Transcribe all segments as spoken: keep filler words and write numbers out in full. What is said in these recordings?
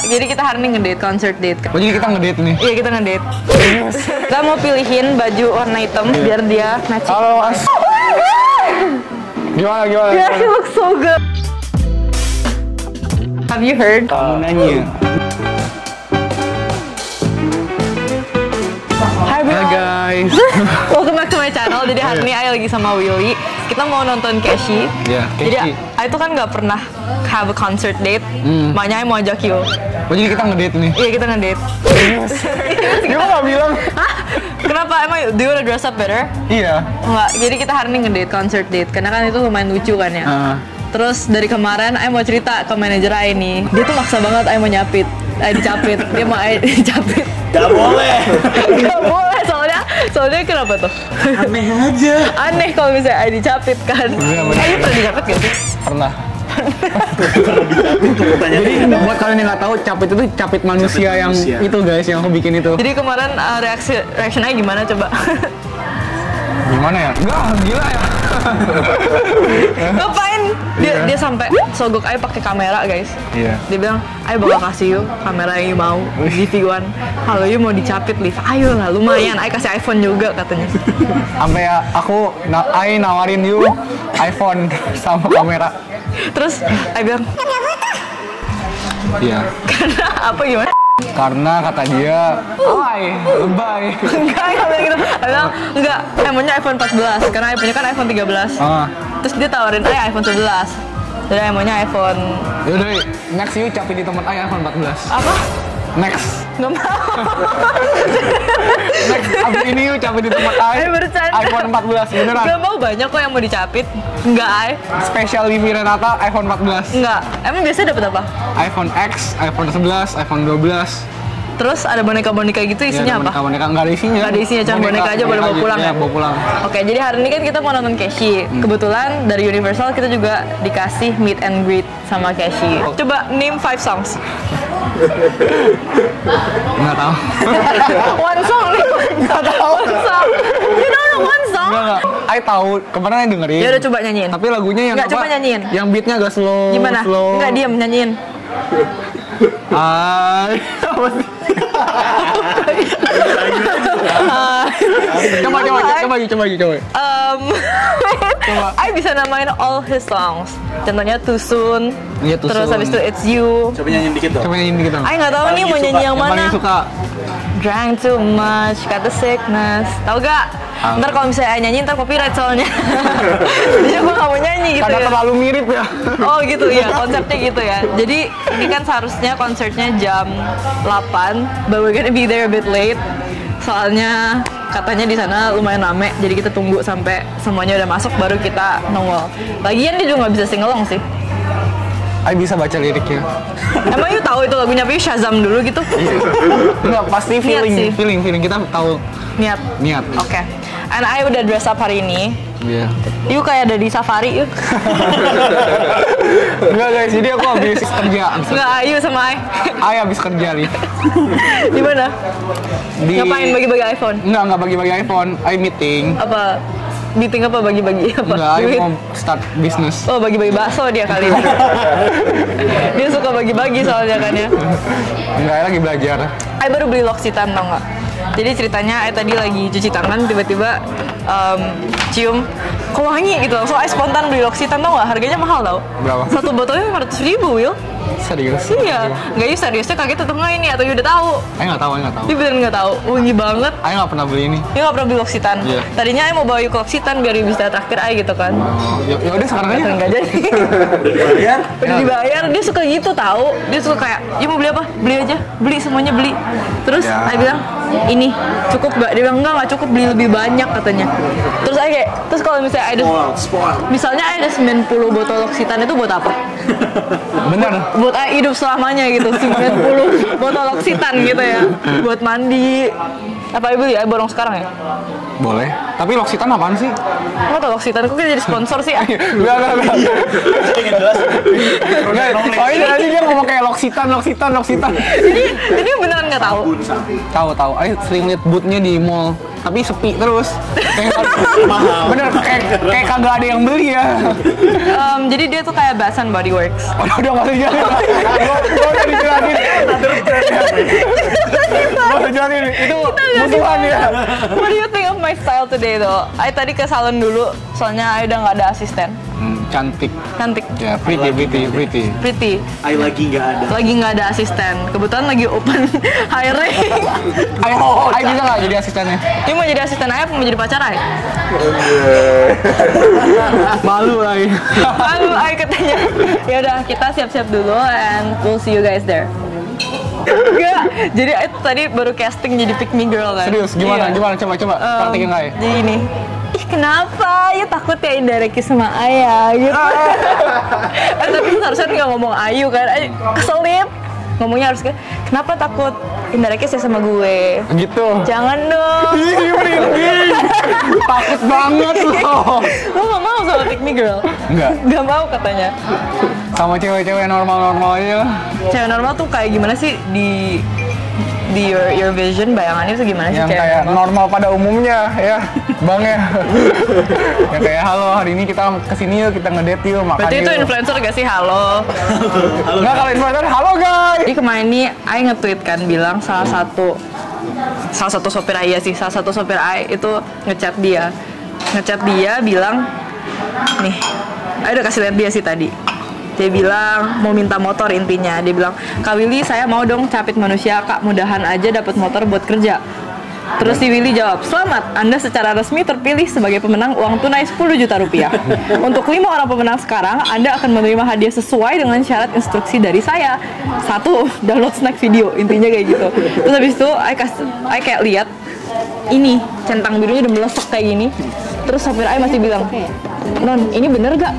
Jadi kita hari ini ngedate, concert date. Oh jadi kita ngedate nih? Iya kita ngedate. Kita mau pilihin baju warna hitam biar dia matching. Halo Mas. Gimana gimana? Yeah, he looks so good. Have you heard? Kamu nanya. Hi bro. Hi guys. Welcome back to my channel. Jadi hari ini Aya lagi sama Willy. Kita mau nonton Keshi. Iya, Jadi Keshi. Aya tuh kan nggak pernah have a concert date. Hmm. Makanya Aya mau ajak you. Oh jadi kita ngedate nih? Iya kita ngedate. Gimana nggak bilang? Hah? Kenapa? Emang do you wanna dress up better? Iya. Enggak. Jadi kita hari ini ngedate, concert date. Karena kan itu lumayan lucu kan ya. Uh. Terus dari kemarin Aya mau cerita ke manajer Aya nih. Dia tuh maksa banget Aya mau nyapit. Aya dicapit. Dia mau Aya dicapit. Gak boleh. Gak boleh soalnya. Soalnya kenapa tuh? Aneh aja. Aneh kalau misalnya Aya dicapit kan. Iya, bener. Aya pernah dicapit gak sih? Pernah. Itu pertanyaan. Jadi buat kalian yang nggak tahu, capit itu capit manusia Capit yang manusia. itu guys, yang aku bikin itu. Jadi kemarin uh, reaksi reaction Aya gimana coba? Gimana ya? Enggak, gila ya. Ngapain? Dia Iya. dia sampai sogok Aya pakai kamera guys. Iya. Dia bilang, Aya bakal kasih you kamera yang you mau, G V one. Kalau you mau dicapit live, ayo lah lumayan. Aya kasih iPhone juga katanya. Sampai ya aku na I nawarin you iPhone sama kamera. Terus Aya bilang, Iya. karena apa gimana? Karena kata dia, "Alay, lebay." Enggak, enggak bilang gitu. Aya bilang, enggak, Aya maunya iPhone empat belas karena Aya punya kan iPhone tiga belas. Ah. Terus dia tawarin Aya iPhone sebelas. Jadi Aya maunya iPhone Yaudah, next you capit di tempat I iPhone empat belas. apa? Next. Nggak mau. Next, abis ini you capit di tempat I Ayo bercanda. iPhone empat belas, beneran. Gak mau, banyak kok yang mau dicapit. Enggak, Aya. Spesial Livi Renata iPhone empat belas. Enggak. Emang biasanya dapat apa? iPhone X, iPhone sebelas, iPhone dua belas. Terus ada boneka-boneka gitu isinya apa? Boneka, boneka nggak ada isinya. Nggak ada isinya, cuma boneka aja boleh bawa pulang ya? ya? Bawa pulang. Oke, jadi hari ini kan kita mau nonton Keshi. Kebetulan dari Universal kita juga dikasih meet and greet sama Keshi. Coba name five songs. Nggak tahu. One song nih. Nggak tahu. One song. You don't know one song? Nggak, nggak. I tahu, kemarin yang dengerin. Ya udah coba nyanyiin. Tapi lagunya yang Nggak, apa? coba nyanyiin. Yang beatnya agak slow. Gimana? Slow. Enggak, diam nyanyiin. Hai. Apa sih? Coba, coba, Hai. coba, coba, coba. Um, Coba. I bisa namain all his songs. Contohnya Too Soon. Iya, Too Terus Soon. habis itu It's You. Coba nyanyiin dikit dong. Coba nyanyiin dikit dong. I nggak tahu nih Paling mau suka, nyanyi yang Yang mana. paling suka. Drank too much, got the sickness. Tahu gak? Tahu. Ntar kalau misalnya I nyanyi ntar copyright soalnya. Jadi aku nggak mau nyanyi gitu Karena ya. terlalu mirip ya. Oh gitu ya, konsepnya gitu ya. Jadi ini kan seharusnya konsernya jam delapan, but we're gonna be there a bit late. Soalnya katanya di sana lumayan rame, jadi kita tunggu sampai semuanya udah masuk baru kita nongol. Lagian dia juga nggak bisa singelong sih. I bisa baca liriknya. Emang you tahu itu lagunya, tapi you Shazam dulu gitu? Enggak, pasti Niat feeling, sih. feeling, feeling. Kita tahu Niat. niat. Oke. And I udah dress up hari ini. Iya. You kayak ada di safari yuk. Enggak guys, jadi aku habis kerja. Habis Enggak, Ayu sama I. I habis kerja nih. Di mana? Di... Ngapain bagi-bagi iPhone? Enggak, enggak bagi-bagi iPhone. I meeting. Apa? Meeting apa bagi-bagi apa? Enggak, I Duit? mau start bisnis. Oh, bagi-bagi bakso dia kali. Dia suka bagi-bagi soalnya kan ya. Enggak, I lagi belajar. I baru beli L'Occitane tau nggak? Jadi ceritanya I tadi lagi cuci tangan tiba-tiba um, cium kok wangi gitu. So I spontan beli L'Occitane tau nggak? Harganya mahal tau? Berapa? Satu botolnya lima ratus ribu, Will. Serius? Iya. Nggak, you seriusnya kaget atau nggak ini? Atau you udah tahu? I nggak tahu, I nggak tahu. Dia beneran nggak tahu. Wangi banget. I nggak pernah beli ini. Dia nggak pernah beli L'Occitane. Iya. Tadinya I mau bawa you ke L'Occitane biar you bisa traktir I gitu kan. Oh, ya, ya udah sekarang aja. Ternyata nggak jadi. Bayar? Udah dibayar, dia suka gitu tahu. Dia suka kayak, "Ya mau beli apa? Beli aja. Beli semuanya beli." Terus Ya. I bilang, "Ini cukup gak?" Dia bilang, "Enggak, nggak cukup, beli lebih banyak," katanya. Terus I kayak, terus kalau misalnya ada Spoil, spoil. misalnya ada sembilan puluh botol L'Occitane itu buat apa? Bener. Buat I hidup selamanya gitu, sembilan puluh botol L'Occitane gitu ya. Buat mandi. Apa ibu ya? Borong sekarang ya? Boleh. Tapi L'Occitane apaan sih? Nggak tau L'Occitane, kok kita jadi sponsor sih? Enggak, enggak, enggak. Saya nggak jelas. Oh ini tadi dia ngomong kayak L'Occitane, L'Occitane, L'Occitane. Jadi, jadi beneran nggak tahu. Sabun, sabun. Tahu, tahu. I sering liat bootnya di mall. Tapi sepi terus. Kayak Mahal. bener, kayak, kayak kagak ada yang beli ya. Um, jadi dia tuh kayak Bath and Body Works. Oh, udah nggak usah dijelasin. Gua gua udah dijelasin. my style today though. I tadi ke salon dulu, soalnya I udah nggak ada asisten. Hmm, cantik. Cantik. Ya, pretty, pretty, pretty. Pretty. I lagi nggak ada. Lagi nggak ada asisten. Kebetulan lagi open hiring. Ayo, ayo bisa nggak jadi asistennya? Dia mau jadi asisten Ayah, mau jadi pacar Ayah? Malu lagi. Malu Ayah katanya. Ya udah, kita siap-siap dulu and we'll see you guys there. Enggak, jadi itu tadi baru casting jadi pick me girl kan. Serius, gimana? Iya. Gimana? Coba, coba. Um, Praktekin nggak ya? Jadi ini. Ih kenapa? Ya takut ya indirectly sama Ayah gitu. eh, tapi seharusnya nggak ngomong Ayu kan. Ayu keselip. Ngomongnya harus kayak, kenapa takut indirectly sih sama gue? Gitu. Jangan dong. Ih, merinding. Takut banget loh. Lo gak mau sama pick me girl? Enggak. Gak mau katanya. Sama cewek-cewek normal-normal aja. Cewek normal tuh kayak gimana sih di di your, your vision, bayangannya tuh gimana sih Yang cewek kayak normal? normal pada umumnya ya, Bang ya. Yang kayak halo hari ini kita kesini yuk, kita ngedate yuk, makan Berarti yuk. itu influencer gak sih? Halo. Enggak, kalau influencer halo guys. Jadi kemarin nih, I nge-tweet kan bilang salah satu salah satu sopir Ayah sih, salah satu sopir Ayah itu ngechat dia, ngechat dia bilang, nih, I udah kasih lihat dia sih tadi. Dia bilang mau minta motor intinya. Dia bilang, Kak Willy saya mau dong capit manusia Kak, mudahan aja dapat motor buat kerja. Terus si Willy jawab, selamat, Anda secara resmi terpilih sebagai pemenang uang tunai sepuluh juta rupiah. Untuk lima orang pemenang sekarang, Anda akan menerima hadiah sesuai dengan syarat instruksi dari saya. Satu, download snack video, intinya kayak gitu. Terus habis itu, I, kas, I kayak lihat, ini, centang birunya udah melesek kayak gini. Terus sopir I masih bilang, Non, ini bener gak?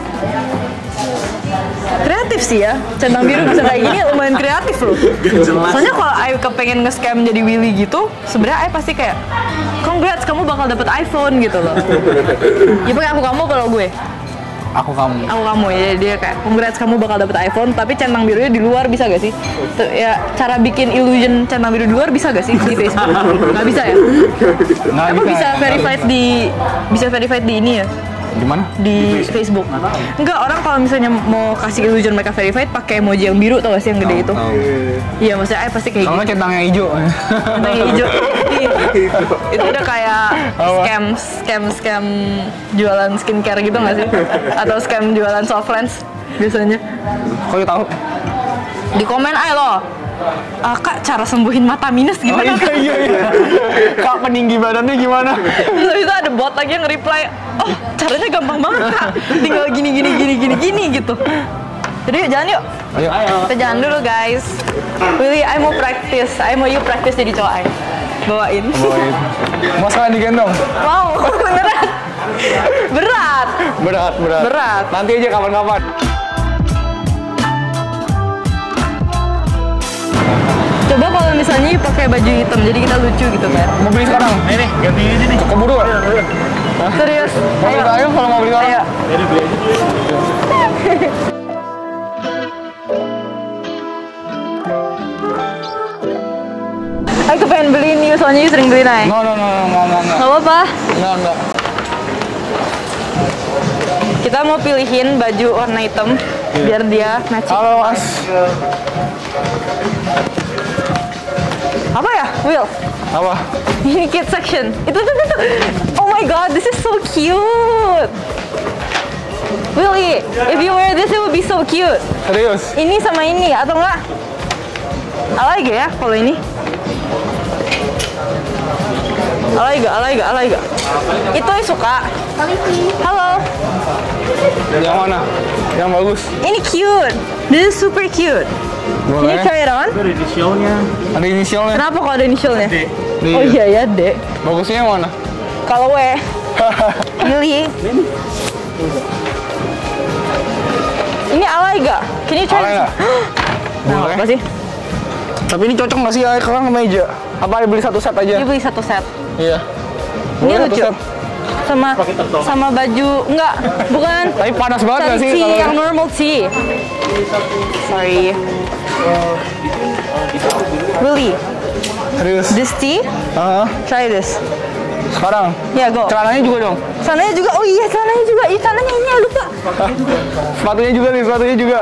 Kreatif sih ya, centang biru bisa kayak gini lumayan kreatif loh. Soalnya kalau I kepengen nge-scam jadi Willy gitu, sebenarnya I pasti kayak, congrats kamu bakal dapet iPhone gitu loh. Ya pakai aku kamu kalau gue, Aku kamu. aku kamu ya dia kayak, congrats kamu bakal dapet iPhone, tapi centang birunya di luar bisa gak sih? Tuh, ya cara bikin illusion centang biru di luar bisa gak sih di Facebook? Nggak bisa ya? Nggak Apa bisa ya. verified di bisa verified di ini ya? Gimana? Di Facebook. Enggak, orang kalau misalnya mau kasih illusion mereka verified pakai emoji yang biru tau gak sih yang gede itu? Tahu. Iya, maksudnya I pasti kayak Kalau gitu. nggak centang yang hijau. Centang yang hijau. Iya. Itu udah kayak Apa? scam, scam, scam jualan skincare gitu nggak sih? Atau scam jualan soft lens biasanya. Kok lu tahu? Di komen aja loh. Ah, Kak, cara sembuhin mata minus Oh gimana? iya iya iya. Kak, peninggi badannya gimana? Terus itu ada bot lagi yang reply, oh caranya gampang banget Kak, tinggal gini gini gini gini gini gitu. Jadi yuk jalan yuk. Ayo. Kita jalan dulu guys. Willy, I mau practice, I mau you practice jadi cowok I. Bawain. Bawain. Mau sekalian digendong? Mau, beneran. Berat. Berat, berat. Berat. Nanti aja kapan-kapan. Coba kalau misalnya you pakai baju hitam, jadi kita lucu gitu kan. Mau beli sekarang? Nih nih, ganti aja nih. Keburu ya? Serius. Mau beli ayo kalau mau beli sekarang. Ayo. Jadi beli aja. Aku pengen beliin you, soalnya you sering beliin aja. No, no, no, no, enggak, enggak, enggak. Gak apa-apa. Enggak, enggak. Kita mau pilihin baju warna hitam biar dia matching. Halo, Mas. Apa ya, Will? Apa? Ini kids section. Itu tuh, itu. Oh my god, this is so cute. Willy, if you wear this, it would be so cute. Serius? Ini sama ini atau enggak? Alay gak ya kalau ini? Alay gak, alay gak, alay gak? Itu yang suka. Halo. Yang mana? Yang bagus? Ini cute. This is super cute. Can you Boleh. try it on? Itu ada di show-nya. Ada inisialnya. Kenapa kalau ada initialnya? D. Di- Oh iya ya, Dek. Bagusnya yang mana? Kalau we, Willy. Ini alay gak? Can you try Alay this? nggak? Nah, Boleh. apa sih? Tapi ini cocok nggak sih ya ke meja? Apa beli satu set aja? You beli satu set. Iya. Ini Boleh satu lucu. set. Sama sama baju enggak, bukan. Tapi panas banget nggak sih Tee kalau yang normal tee. Sorry. Willy, serius? this tee, Heeh. try this. Sekarang. Ya, go. Celananya juga dong. Celananya juga. Oh iya, celananya juga. Iya, celananya ini lupa. Sepatunya juga nih, sepatunya juga.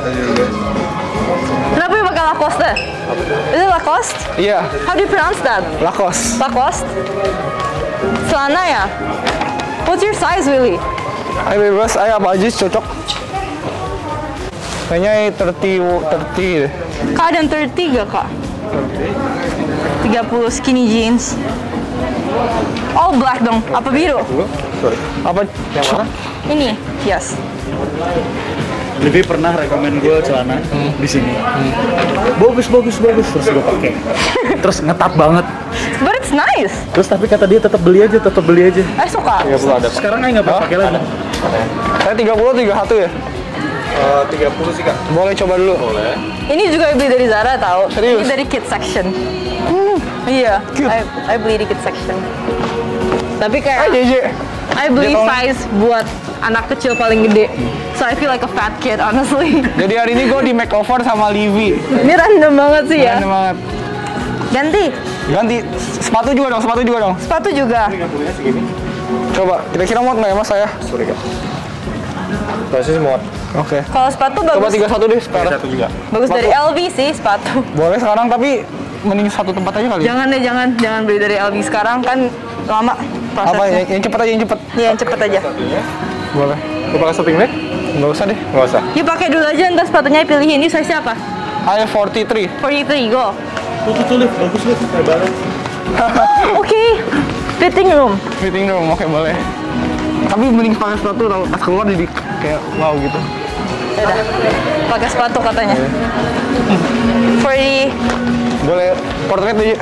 Kenapa you pakai Lacoste? Is it Lacoste? Iya, How do you pronounce that? Lacoste. Lacoste? Celana ya? What's your size, Willy? Ayo bebas, ayo apa aja cocok. Kayaknya tiga puluh, tiga puluh deh. Kak, ada yang tiga puluh gak, Kak? tiga puluh skinny jeans. All black dong, apa biru? Sorry. Apa? Yang mana? Ini, yes. Lebih pernah rekomen gue celana Hmm. di sini. Bagus, bagus, bagus. Terus gue pakai. Terus ngetat banget. But it's nice. Terus tapi kata dia tetap beli aja, tetap beli aja. Eh, suka. tiga puluh ada. Sekarang aja nggak pakai lagi. Saya tiga puluh, tiga puluh satu ya? tiga puluh sih kak. Boleh coba dulu. Boleh. Ini juga beli dari Zara tahu. Serius? Ini dari kids section. Iya, Cute. I, I beli di kids section. Tapi Ah, kayak J J. I beli Dia tahu. size buat anak kecil paling gede. So I feel like a fat kid honestly. Jadi hari ini gue di makeover sama Livi. Ini random banget sih ya. Keren banget. Ganti Ganti sepatu juga dong, sepatu juga dong. sepatu juga. Coba, kira-kira muat nggak ya mas saya? Sorry kak. Pasti muat. Oke. Kalau sepatu Coba bagus. tiga puluh satu deh sekarang. Satu juga. Bagus dari L V sih sepatu. Boleh sekarang tapi mending satu tempat aja kali. Jangan deh, jangan jangan beli dari L V sekarang kan lama Apa prosesnya. yang, yang cepet aja, yang cepet. Iya, yang cepet aja. Boleh. Gue pakai shopping bag? Nggak usah deh. Nggak usah. Yuk pakai dulu aja, ntar sepatunya pilihin. Ini size apa? I forty-three. forty-three, go. Tuh tuh tuh, Liv. Bagus Liv. Kayak banget. Oke, fitting room. Fitting room, oke boleh. Tapi mending pakai sepatu tau pas keluar jadi kayak wow gitu. Udah, pakai sepatu katanya. forty. Boleh portrait aja.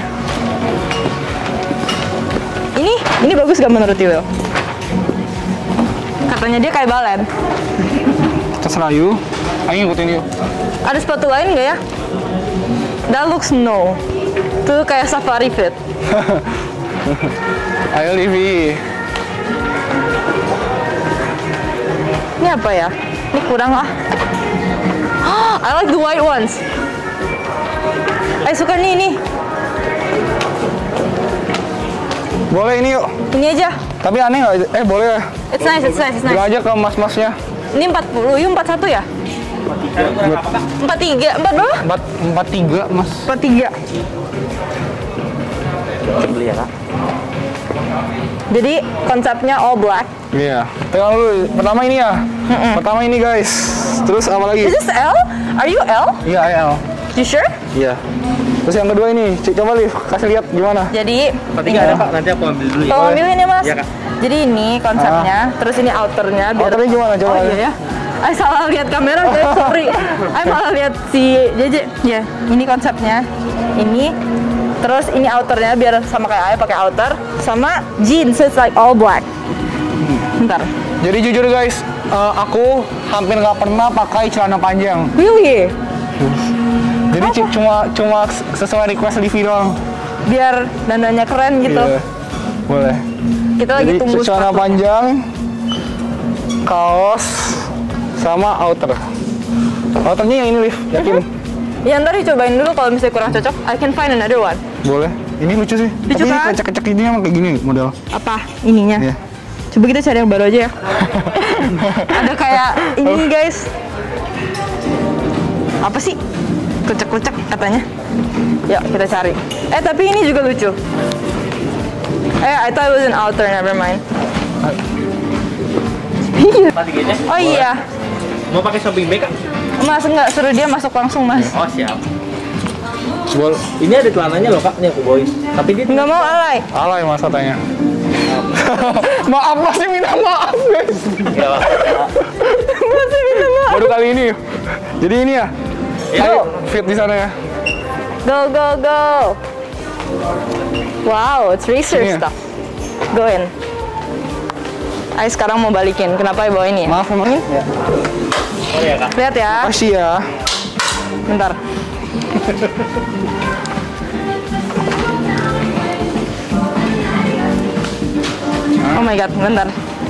Ini, ini bagus gak menurut you, Will? Katanya dia kayak balen. Terserah you. Ayo ngikutin you. Ada sepatu lain nggak ya? That looks no. Tuh kayak safari fit. Ayo Livi. Ini apa ya? Ini kurang lah. I like the white ones. I suka nih ini. Boleh ini yuk. Ini aja. Tapi aneh nggak? Eh boleh ya. It's nice, it's nice, it's Bilang nice. aja ke mas-masnya. Ini empat puluh, you empat puluh satu ya? empat puluh tiga, empat berapa? Empat empat tiga mas. empat puluh tiga. Beli ya kak. Jadi konsepnya all black. Iya. Pegang dulu. Pertama ini ya. Pertama ini guys. Terus apa lagi? Is this L? Are you L? Iya L. You sure? Iya. Terus yang kedua ini, Cik, coba Liv, kasih lihat gimana. Jadi Tiga ada kak. Nanti aku ambil dulu ya. tolong ambilin ya mas. Iya, Kak. Jadi ini konsepnya, terus ini outernya. Biar... Outernya gimana? Coba. Oh iya ya. Ay salah lihat kamera, guys. Sorry. Ay malah lihat si J J. Ya, ini konsepnya. Ini. Terus ini outernya biar sama kayak Ay pakai outer, sama jeans, so it's like all black. Bentar. Jadi jujur guys, eh, aku hampir nggak pernah pakai celana panjang. Really? Jadi ci- cuma cuma sesuai request Livi doang. Biar dandannya keren gitu. Iya. Boleh. Kita lagi Jadi tunggu celana sepatu. panjang, kaos, sama outer. Outernya yang ini Liv, yakin? Ya ntar dicobain dulu kalau misalnya kurang cocok, I can find another one. Boleh. Ini lucu sih. Lucu Tapi ini kan? kecek-kecek ini emang kayak gini model. Apa ininya? Iya. Coba kita cari yang baru aja ya. Ada kayak ini guys. Apa sih? Klecek-klecek katanya. Yuk kita cari. Eh tapi ini juga lucu. Eh I thought it was an outer, never mind. Tiganya. Oh iya. Mau pakai shopping bag kak? Mas nggak suruh dia masuk langsung mas. Oh siap. Boleh. Ini ada celananya loh kak. Ini aku bawain. Tapi dia Nggak mau alay. Alay mas katanya. Maaf masih minta maaf guys. nggak apa-apa. Masih minta maaf. Baru kali ini. Jadi ini ya. Ayo fit di sana ya. Go go go. Wow, it's racer Ini ya? stuff. Go in. Ay sekarang mau balikin. Kenapa ya bawa ini? Maaf emang. Oh ya kak. Lihat ya. Makasih ya. Bentar. Oh my god, bentar.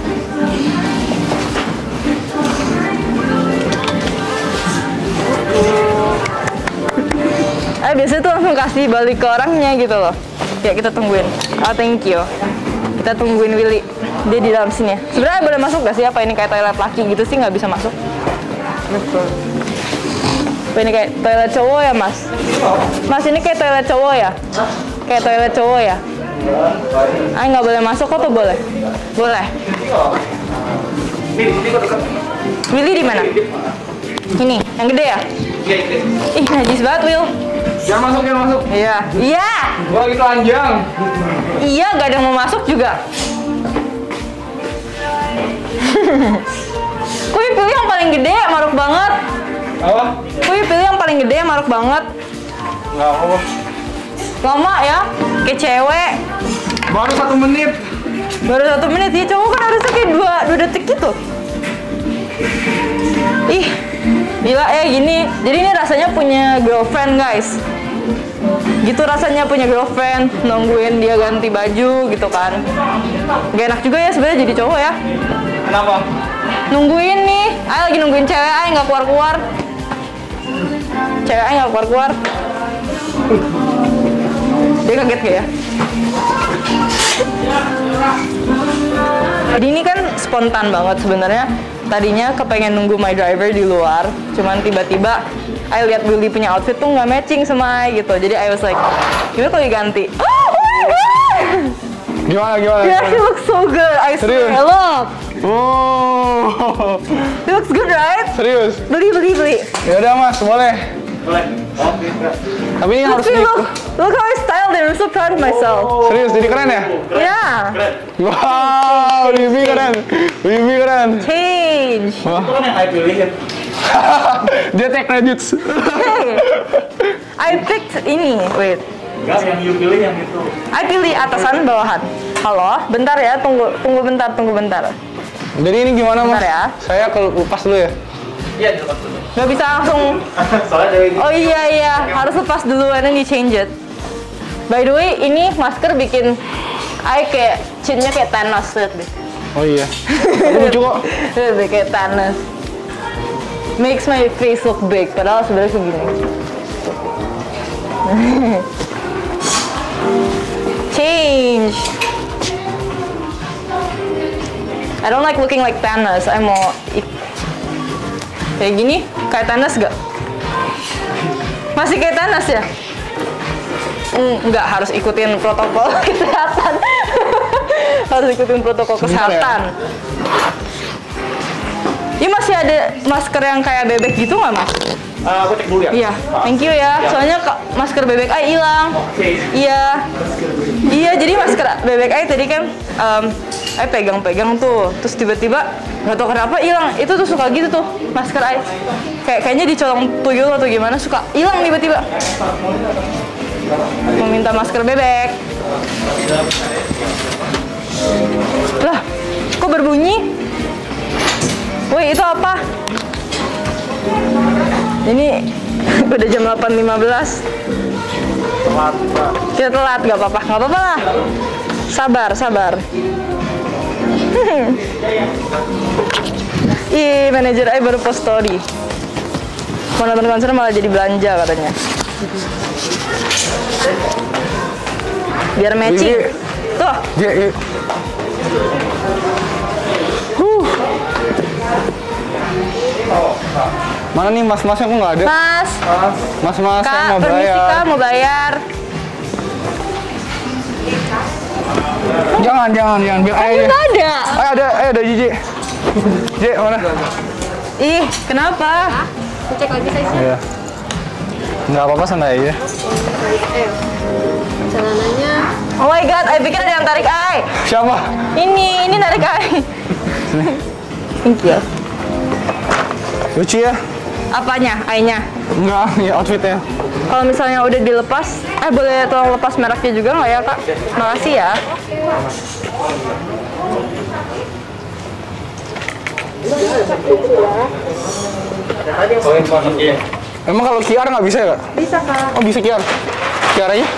Eh biasanya tuh langsung kasih balik ke orangnya gitu loh. Ya kita tungguin. Oh thank you. Kita tungguin Willy. Dia di dalam sini ya. Sebenarnya boleh masuk gak sih? Apa ini kayak toilet laki gitu sih nggak bisa masuk? Apa ini kayak toilet cowok ya mas? Mas ini kayak toilet cowok ya? Kayak toilet cowok ya? Ay nggak boleh masuk kok tuh boleh? Boleh. Willy di mana? Ini, yang gede ya? Ih, najis banget, Will. Jangan masuk, jangan masuk. Iya. Iya. Gua lagi telanjang. Iya, gak ada yang mau masuk juga. Kuy pilih yang paling gede, maruk banget. Apa? Kuy pilih yang paling gede, maruk banget. Nggak apa. Lama ya, kayak cewek. Baru satu menit. Baru satu menit sih, cowok kan harusnya kayak dua, dua detik gitu. Ih, gila ya gini. Jadi ini rasanya punya girlfriend guys. Gitu rasanya punya girlfriend, nungguin dia ganti baju gitu kan. Gak enak juga ya sebenarnya jadi cowok ya. Kenapa? Nungguin nih, Ay lagi nungguin cewek Ay nggak keluar-keluar. Cewek Ay nggak keluar-keluar. Dia kaget gak ya? Jadi ini kan spontan banget sebenarnya. Tadinya kepengen nunggu my driver di luar, cuman tiba-tiba I lihat Willy punya outfit tuh nggak matching sama I gitu. Jadi I was like, gimana kalau diganti? Oh, oh my god! Gimana, gimana? Yeah, he looks so good. I Serius? swear, look. Oh. He looks good, right? Serius? Beli, beli, beli. Ya udah Mas, boleh. Boleh. Oke, Kak. Tapi ini harus Look, di... look, look how I styled it. I'm so proud of myself. Serius, jadi keren ya? Yeah. Wow, Bibi keren. Bibi keren. Change. Wah. Itu kan yang I pilihin. Dia take credits. Hey, I picked ini. Wait. Enggak, yang you pilih yang itu. I pilih atasan bawahan. Halo, bentar ya, tunggu, tunggu bentar, tunggu bentar. Jadi ini gimana Mas? Bentar ya. Saya ke lepas dulu ya. Iya, lepas dulu. Gak bisa langsung. Soalnya dari ini. Oh iya iya, harus lepas dulu and then you change it. By the way, ini masker bikin I kayak chinnya kayak Thanos lihat deh. Oh iya. Tapi lucu kok. Lihat deh kayak Thanos. Makes my face look big, padahal sebenarnya segini. Change. I don't like looking like Thanos. I mau kayak gini, kayak Thanos gak? Masih kayak Thanos ya? Enggak, harus ikutin protokol kesehatan. Harus ikutin protokol Sebentar ya. kesehatan. Ini masih ada masker yang kayak bebek gitu nggak, Mas? Uh, aku cek dulu ya. Iya, thank you ya. Soalnya ka- masker bebek A hilang. Oke. Iya. Iya, jadi masker bebek A tadi kan um, A pegang-pegang tuh, terus tiba-tiba nggak tahu kenapa hilang. Itu tuh suka gitu tuh masker A. Kayak kayaknya dicolong tuyul atau gimana suka hilang tiba-tiba. Meminta masker bebek. Lah, kok berbunyi? Woi, itu apa? Ini udah jam delapan lima belas. Telat, Kak. Kita telat, gak apa-apa, gak apa-apa lah. Sabar, sabar. Ih, manajer I baru post story. Mau nonton konser malah jadi belanja katanya. Biar matching. Ini- Tuh, J, I. Huh. Mana nih mas-masnya kok nggak ada? Mas. Mas-mas, saya Kak, mau permisi bayar. Kak, mau bayar. Jangan, jangan, jangan. Biar Kan aja. nggak ada. Eh ada, eh ada J, J. J, mana? Ih, kenapa? Cek lagi saya sih. Iya. Nggak apa-apa, santai aja. Eh, celananya Oh my god, I pikir ada yang tarik I. Siapa? Ini, ini tarik I. Thank you. Lucu ya? Apanya? I-nya? Enggak, ya outfitnya. Kalau misalnya udah dilepas, eh boleh tolong lepas mereknya juga nggak ya Kak? Makasih ya. Emang kalau Q R nggak bisa ya, Kak? Bisa Kak. Oh, bisa Q R. Q R aja?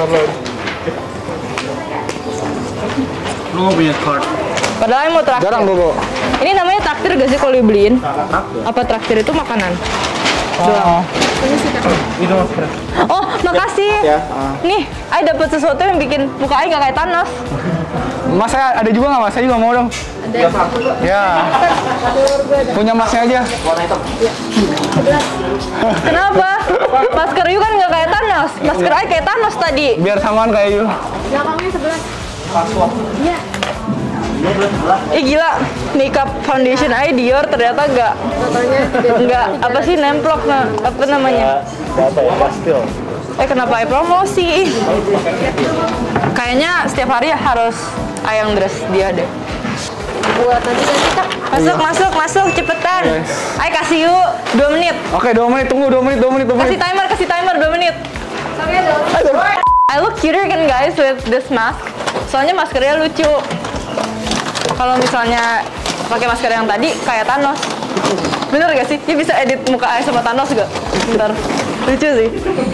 Lu mau punya card? Padahal mau traktir. Jarang dulu. Ini namanya traktir gak sih kalau dibeliin? Apa traktir itu makanan? Oh. Itu mas. Oh, makasih. Ya, ah. Nih, I dapat sesuatu yang bikin muka I nggak kayak Thanos. Mas, saya ada juga nggak mas? Saya juga mau dong. Ya satu Kak. Ya. Punya masnya aja. Warna hitam. Kenapa? Masker you kan nggak kayak Thanos. Masker I kayak Thanos tadi. Biar samaan kayak you. Belakangnya sebelah. Iya. Ih gila, makeup foundation I Dior ternyata nggak Fotonya tidak. nggak apa sih nemplok nah, apa namanya? Apa ya? Pastel. Eh kenapa I promosi? Kayaknya setiap hari harus I yang dress dia deh. Buat nanti kan kita. Masuk, masuk, masuk, cepetan. Yes. I kasih you dua menit. Oke, dua menit, tunggu dua menit, dua menit, dua Kasih menit. timer, kasih timer dua menit. Sampai ada. I look cuter kan guys with this mask. Soalnya maskernya lucu. Kalau misalnya pakai masker yang tadi kayak Thanos. Bener gak sih? Dia bisa edit muka I sama Thanos gak? Bentar. Lucu sih.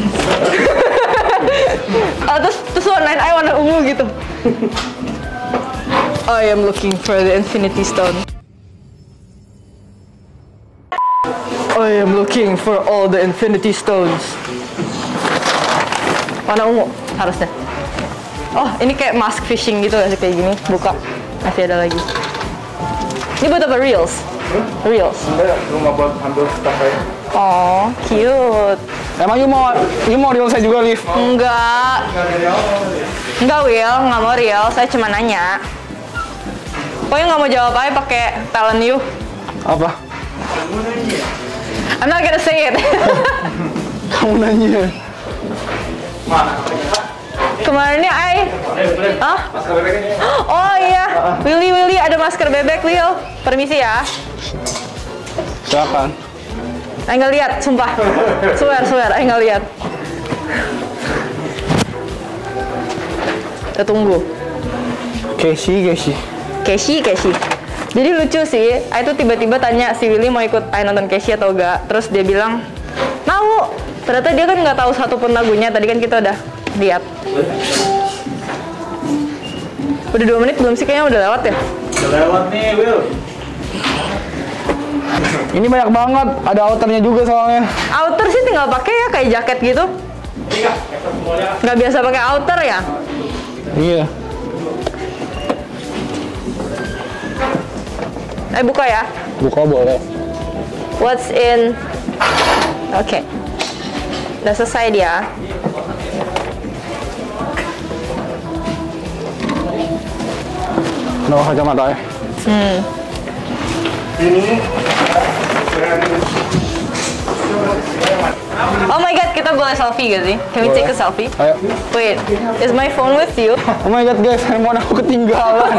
Ah, terus terus warnain I warna ungu gitu. I am looking for the Infinity Stone. I am looking for all the Infinity Stones. Warna ungu harusnya. Oh, ini kayak mask fishing gitu gak sih kayak gini? Buka. Masih ada lagi. Ini buat apa? Reels? Reels. Rumah buat ambil stuff kayak. Oh, cute. Emang you mau, you mau real saya juga, Liv? Enggak. Enggak, Will. Nggak mau real. Saya cuma nanya. Pokoknya nggak mau jawab aja pakai talent you. Apa? I'm not gonna say it. Kamu nanya. Kemarinnya I, Hah? Oh iya, Willy Willy ada masker bebek Will. Permisi ya. Silakan. I nggak lihat, sumpah. Swear, swear, I nggak lihat. Kita tunggu. Casey, Casey. Casey, Casey. Jadi lucu sih, I tuh tiba-tiba tanya si Willy mau ikut I nonton Casey atau enggak. Terus dia bilang, mau. Ternyata dia kan nggak tahu satupun lagunya. Tadi kan kita udah lihat. Udah dua menit belum sih? Kayaknya udah lewat ya? Udah lewat nih, Will. Ini banyak banget, ada outernya juga soalnya. Outer sih tinggal pakai ya, kayak jaket gitu. Nggak biasa pakai outer ya? Iya. Eh buka ya. Buka boleh. What's in? Oke. Udah selesai dia. Kenapa kacamata ya? Hmm. Oh my god, kita boleh selfie gak sih? Can we take a selfie? Ayo. Wait, is my phone with you? Oh my god guys, handphone aku ketinggalan.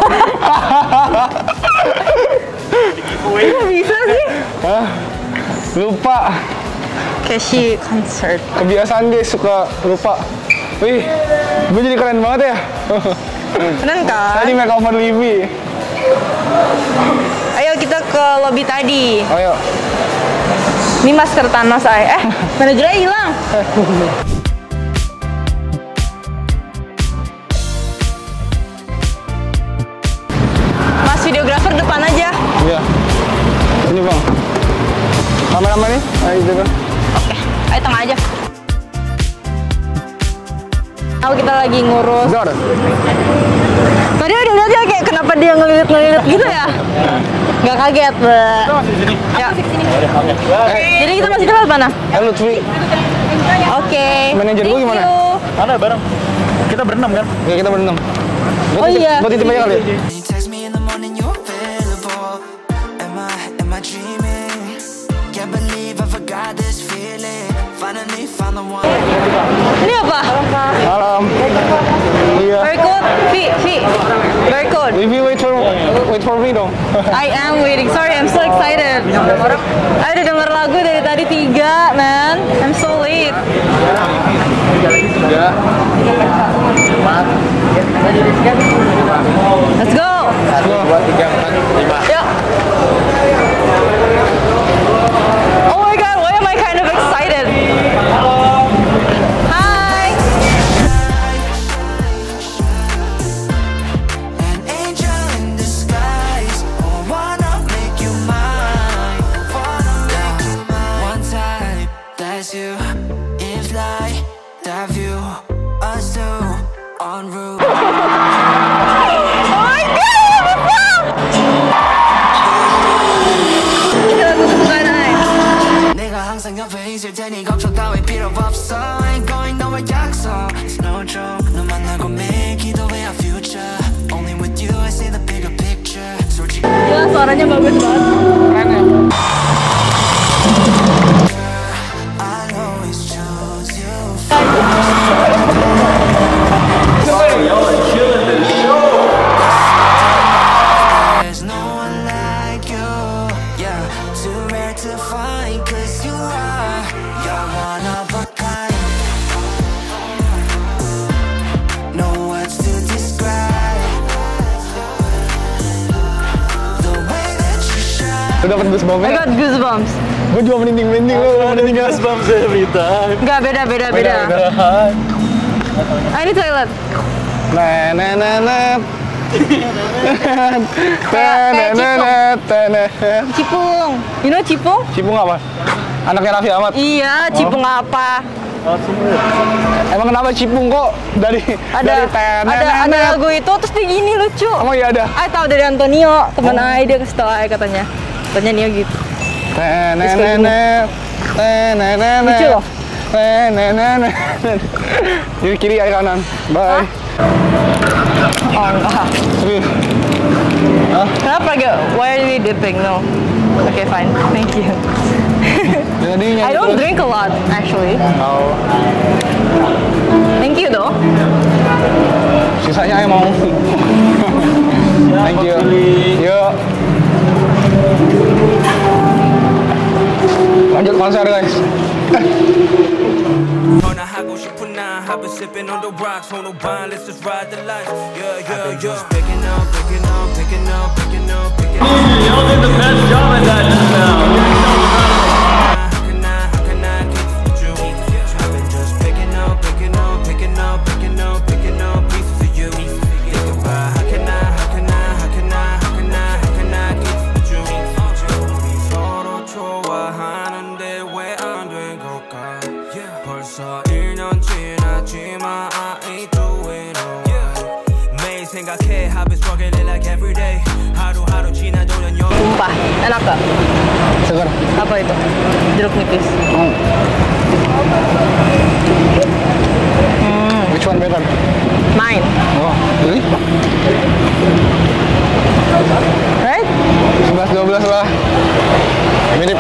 Kok bisa sih? Hah? Lupa. Casey concert. Kebiasaan guys, suka lupa. Wih, gue jadi keren banget ya. Keren kan? Tadi makeover Livy. Ayo kita ke lobby tadi. Ayo. Ini masker Thanos ay. Eh, manajernya hilang. Mas videografer depan aja. Iya. Ini bang. Kameramen nih. Ayo juga. Oke, ayo tengah aja. Tahu kita lagi ngurus. Dor. Tadi udah lihat ya kayak kenapa dia ngelilit-ngelilit gitu ya? Nggak kaget, Mbak. Ya. Jadi kita masih kenal mana? Eh Lutfi. Oke. Manajer gue Thank gimana? you. Mana bareng? Kita berenam kan? Ya kita berenam. Oh iya. Buat titip aja kali. You text me in the morning, you're available. Am I, am I dreaming? Can't believe I forgot this feeling. Finally found the one. Ini apa? Malam. Iya. Barcode. V, V. Barcode. Livy wait for wait for me dong. I am waiting. Sorry, I'm so excited. I udah denger lagu dari tadi tiga, man. I'm so late. Let's go. Dua, tiga, empat, lima. Yuk. Oh my god, why am I kind of excited? Hi. An angel in disguise. I wanna make you mine. Wanna make you mine. One time, that's you. In flight, that view. Us two en route. Oh my god, what's up? Suaranya bagus banget. Keren ya. I'll always choose you. There's no one like you. Yeah, too rare to find. Cause you are, you're one of a kind. No words to describe the way that you shine. Lu dapet I goosebumps-nya? got goosebumps. Gue juga merinding-merinding lu, merinding goosebumps every time. Enggak, beda, beda, beda. Ah, ini toilet. Nah, nah, nah, nah. kayak Nah, nah, nah. Cipung. You know Cipung? Cipung apa? Anaknya Raffi Ahmad. Iya, Cipung apa? Emang kenapa Cipung kok dari Ada dari ten- ada ten- ada ten- lagu itu terus dia gini lucu. Emang iya ada? I tahu dari Antonio, teman Ai dia kasih tau Ai katanya. Katanya Nio gitu. Ten- Terus ten- kayak gini. ten- ten- ten- ten- Lucu loh. ten- ten- ten- ten. Kiri kiri air kanan. Bye. Oh enggak. Serius. Kenapa gak? Why are we dipping? No. Okay, fine. Thank you. Jadi I don't drink a lot actually. Oh. Thank you though. Sisanya emang. Thank you. Yuk. Lanjut konser guys. 하고 싶은 나 I've been sipping on the rocks on the wine let's just ride the life yeah yeah yeah just picking up picking up picking up picking up picking up y'all did the best job at that just now how can I how can I get with you I've been just picking up picking up picking up picking up picking up pieces of you think about how can I how can I how can I how can I how can I get with you 우리 서로 좋아하는데 왜 안 된 걸까 벌써 일 년 지났지만 I ain't doing alright 매일 생각해 I've been struggling like every day 하루하루 지나도 난 영 Sumpah, enak gak? Segar. Apa itu? Jeruk nipis. Hmm. Which one better? Mine, Oh, really? right? sebelas dua belas lah. Mirip.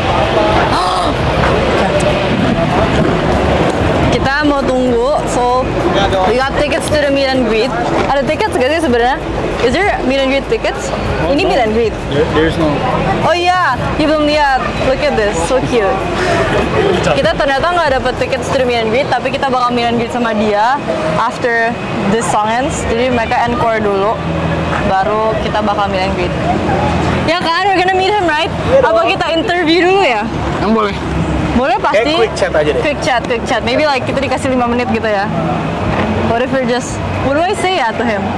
Kita mau tunggu, so we got tickets to the meet and greet. Ada tickets gak sih sebenarnya? Is there meet and greet tickets? Ini meet and greet. There's no. Oh iya, you belum lihat. Look at this, so cute. Kita ternyata nggak dapet tickets to the meet and greet, tapi kita bakal meet and greet sama dia after this song ends. Jadi mereka encore dulu, baru kita bakal meet and greet. Ya kan, we're gonna meet him, right? Apa kita interview dulu ya? Yang boleh. Boleh pasti. Kayak quick chat aja deh. Quick chat, quick chat. Maybe like kita dikasih lima menit gitu ya. What if we're just, what do I say ya to him?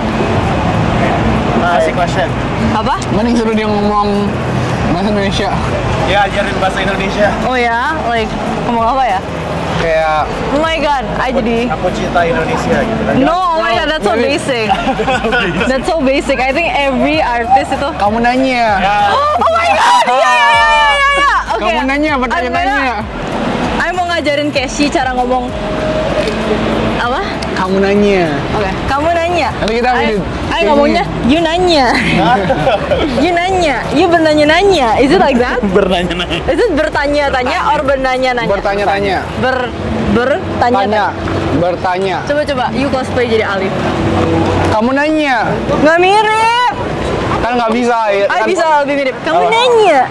Asik question. Apa? Mending suruh dia ngomong bahasa Indonesia. Ya ajarin bahasa Indonesia. Oh ya, like ngomong apa ya? Kayak Oh my god, I jadi. Aku cinta Indonesia gitu kan. No, oh my god, that's so Maybe- basic. That's so basic. I think every artist itu. kamu nanya. Oh my god, ya ya ya ya ya. Oke. Kamu nanya, bertanya-tanya. Aku mau ngajarin Casey cara ngomong apa? Kamu nanya. Oke, kamu nanya. Nanti kita Ay, ambil- ay ngomongnya, you nanya. You nanya, you bernanya-nanya. Is it like that? Bernanya-nanya. Is it bertanya-tanya or bernanya-nanya? Bertanya-tanya. Ber bertanya. Tanya. Bertanya. Coba coba, you cosplay jadi Alif. Kamu nanya. Nggak mirip. Kan nggak bisa ya. Ay kan- bisa lebih mirip. Kamu nanya.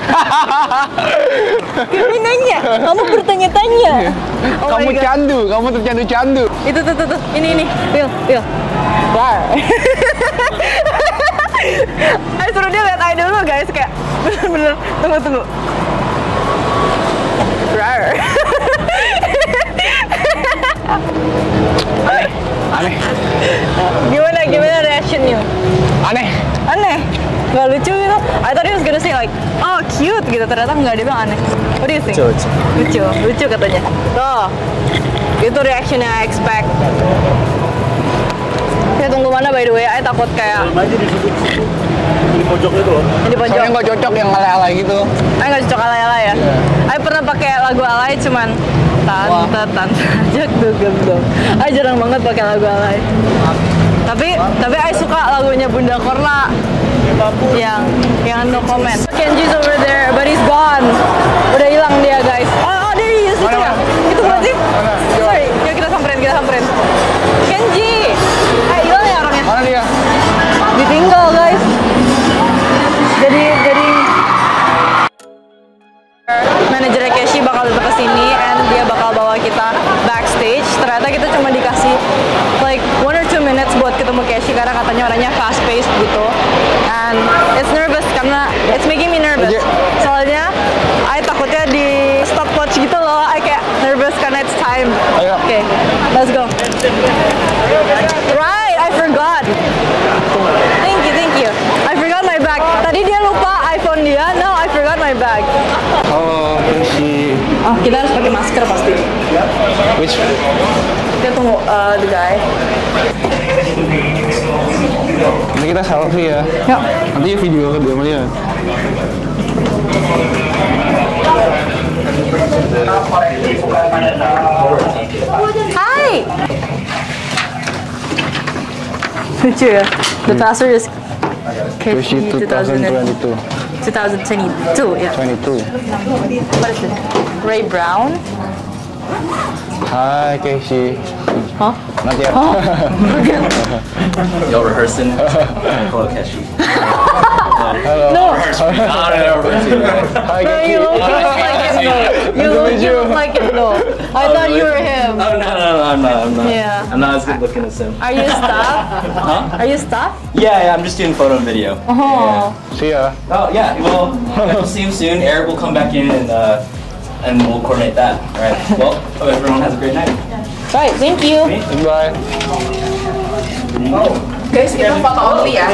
Kamu nanya. Kamu bertanya-tanya. Oh kamu my God. candu, kamu tercandu-candu. Itu tuh tuh tuh. Ini ini. Will, Will. Rar. Ayo suruh dia lihat idol dulu guys kayak bener-bener tunggu tunggu. Rar. Aneh. Gimana gimana reactionnya? Aneh. Aneh. Gak lucu gitu. I thought he was gonna say like, oh cute gitu. Ternyata nggak, dia bilang aneh. What do you think? Lucu, lucu. Lucu, lucu katanya. Tuh. Itu reaction yang I expect. Kita tunggu mana by the way? I takut kayak Film aja di sudut situ. Di pojok itu loh. di pojok. Soalnya nggak cocok yang alay-alay gitu. I nggak cocok alay-alay ya. I pernah pakai lagu alay cuman Tante, tante ajak dugem dong. Ay jarang banget pakai lagu alay. Tapi tapi I suka lagunya Bunda Korla. Yang yang no comment. Kenji's over there, but he's gone. Udah hilang dia guys. Oh, oh there he is itu ya. Itu bukan sih? Sorry, yuk kita samperin, kita samperin. Kenji, eh hilang ya orangnya. Mana dia? Ditinggal guys. Jadi jadi manajernya Keshi bakal datang ke sini and dia bakal bawa kita backstage. Ternyata kita cuma dikasih like one or two minutes buat ketemu Keshi karena katanya orangnya fast paced gitu. And it's nervous karena it's making me nervous. Soalnya I takutnya di stopwatch gitu loh. I kayak nervous karena it's time. Ayo. Oke, okay, let's go. Right, I forgot. Thank you, thank you. I forgot my bag. Tadi dia lupa iPhone dia. No, I forgot my bag. Halo, Keshi. Oh, kita harus pakai masker pasti. Which? Kita tunggu uh, the guy. Nanti kita selfie ya. Yuk. Nanti video ke dia dia. Hi. Lucu ya. The password is Keshi Keshi twenty twenty-two. twenty twenty-two, yeah. twenty-two. What is it? Ray Brown? Hai Keshi. Huh? Not yet. Oh. Y'all rehearsing? Call Keshi. Halo. No. Hai No, Keshi. you look like him though. You look, you look like him though. I thought you were him. Oh, no, no, no, I'm not. I'm not. Yeah. I'm not as good looking as him. Are you staff? Huh? Are you staff? Yeah, yeah, I'm just doing photo and video. Oh. See ya. Oh, yeah, well, we'll see him soon. Eric will come back in and, uh, and we'll coordinate that. All right. Well, hope everyone has a great night. Right, thank you. Bye. Guys, kita foto only ya.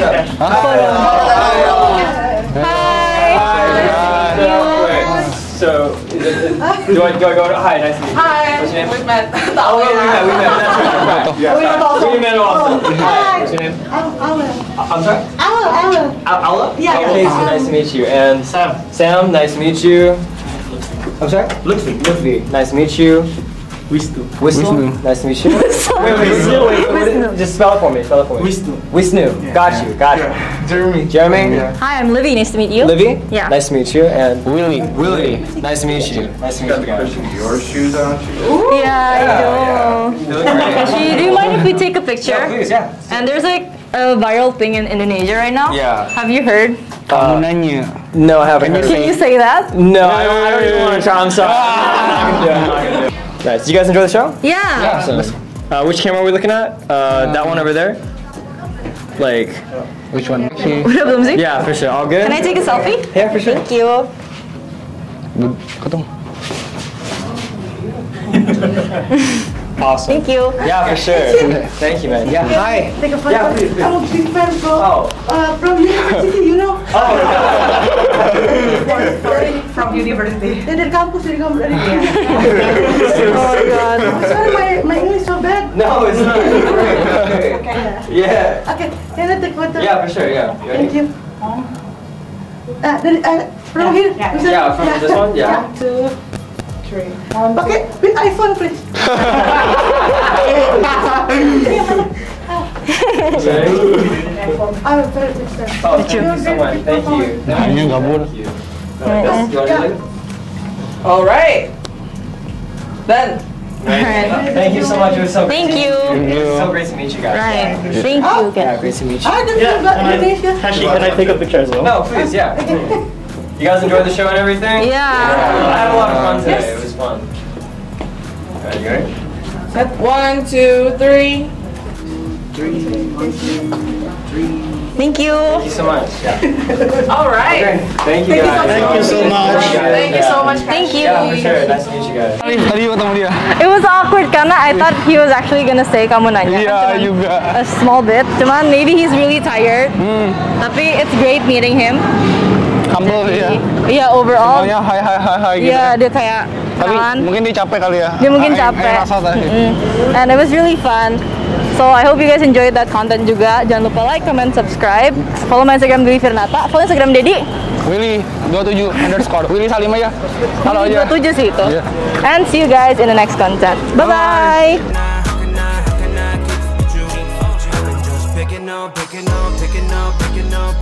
So, is it, is, do I go, go, hi, nice to meet you. Hi. What's your name? We met. Oh, yeah, we met, we met, that's right. Yeah, we met also. Hi, what's your name? I'm sorry? Aula, Aula. Al- Aula? Yeah, Okay, yeah. so nice to meet you. And Sam. Sam, nice to meet you. I'm sorry? Lutfi. Lutfi, nice to meet you. Wisnu. Wisnu. Nice to meet you. Wait, wait, wait, wait, wait, just spell it for me, spell it for me. Wisnu. Wisnu, got you, got you. Jeremy. Jeremy? Hi, I'm Livy. Nice to meet you. Livy? Yeah. Nice to meet you. And Willie. Willie, nice to meet you. Nice to meet you guys. Your shoes on? Yeah, I do. You look great. Actually, do you mind if we take a picture? Yeah, please, yeah. And there's like a viral thing in Indonesia right now. Yeah. Have you heard? Kamu nanya. No, I haven't heard of Can it. you say that? No, I don't, I don't even want to try. I'm sorry. Yeah. Nice. Did you guys enjoy the show? Yeah. Awesome. Uh, which camera are we looking at? Uh, that one over there? Like, Which one? Keshi. Udah belum sih? yeah, for sure. All good? Can I take a selfie? Yeah, for sure. Thank you. Ketemu. Awesome. Thank you. Yeah, for sure. Thank you, man. Yeah. Hi. Take a photo. Yeah, please, please. I'm a big fan from, Oh. uh, from university, you know. From university. Dan dari kampus, dari kampus, dari Oh my god. Sorry, my, my English so bad. No, it's not. Okay. Yeah. Okay, can I take photo? Yeah, for sure. Yeah. You ready? Thank you. Ah, dari, uh, from here? Yeah, from this one? Yeah. Two, three. Okay, with iPhone, please. Ready? I'm very good, sir. Oh, thank you so much. Thank you. Hanya gabur. Thank you. You want to do it? All right. Then. Alright. Thank you so much. It was so Thank great. you. It's so great to meet you guys. Right. Thank you. Yeah, great to meet you. Ah, that's yeah, Indonesia. Actually, can I take a picture as well? No, please, yeah. You guys enjoyed the show and everything? Yeah. I had a lot of fun today. It was fun. Alright, you ready? One, two, three. Thank you. Thank you so much. Yeah. All right. Thank you guys. Thank you so much. Thank you so much. Thank you. Yeah, for sure. Nice to meet you guys. Tadi ketemu dia. It was awkward karena I thought he was actually gonna say kamu nanya. Iya Cuman juga. A small bit. Cuman maybe he's really tired. Tapi it's great meeting him. Humble ya. Yeah, overall. Semuanya hai hai hai hai gitu. Yeah, dia kayak Tapi kenalan. mungkin dia capek kali ya. Dia mungkin Ah, capek. eh, rasa tadi. Mm. And it was really fun. So I hope you guys enjoyed that content juga. Jangan lupa like, comment, subscribe. Follow my Instagram Dwi Firnata. Follow Instagram Dedi. Willy dua puluh tujuh underscore. Willy Salim aja. Halo aja. dua puluh tujuh sih itu. Iya. And see you guys in the next content. Bye bye. Picking up, picking up, picking up, picking up.